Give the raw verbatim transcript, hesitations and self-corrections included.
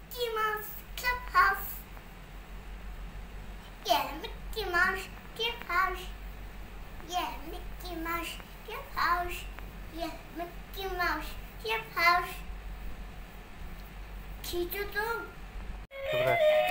Mickey Mouse Clubhouse. Yeah, Mickey Mouse Clubhouse. Yeah, Mickey Mouse Clubhouse. Yeah, Mickey Mouse Clubhouse. Chiku. Dobra.